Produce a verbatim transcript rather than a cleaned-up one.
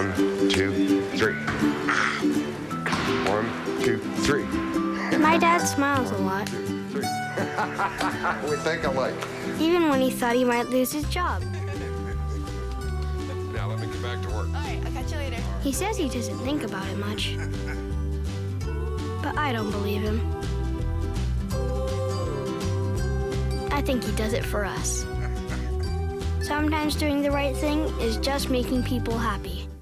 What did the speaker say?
One, two, three. One, two, three. My dad smiles a lot. Three. We think alike. Even when he thought he might lose his job. Now let me get back to work. All right, I'll catch you later. He says he doesn't think about it much. But I don't believe him. I think he does it for us. Sometimes doing the right thing is just making people happy.